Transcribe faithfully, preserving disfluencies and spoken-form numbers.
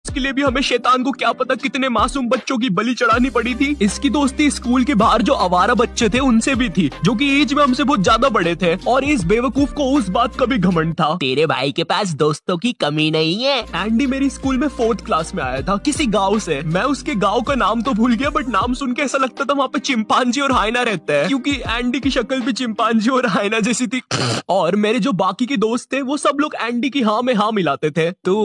दोस्त के लिए भी हमें शैतान को क्या पता कितने मासूम बच्चों की बलि चढ़ानी पड़ी थी। इसकी दोस्ती स्कूल के बाहर जो आवारा बच्चे थे उनसे भी थी, जो कि एज में हमसे बहुत ज्यादा बड़े थे, और इस बेवकूफ को उस बात का भी घमंड था। तेरे भाई के पास दोस्तों की कमी नहीं है। एंडी मेरी स्कूल में फोर्थ क्लास में आया था किसी गांव से। मैं उसके गांव का नाम तो भूल गया, बट नाम सुन के ऐसा लगता था वहाँ पे चिंपांजी और हाइना रहता है, क्योंकि एंडी की शक्ल भी चिंपांजी और हाइना जैसी थी। और मेरे जो बाकी के दोस्त थे वो सब लोग एंडी की हाँ में हाँ मिलाते थे। तो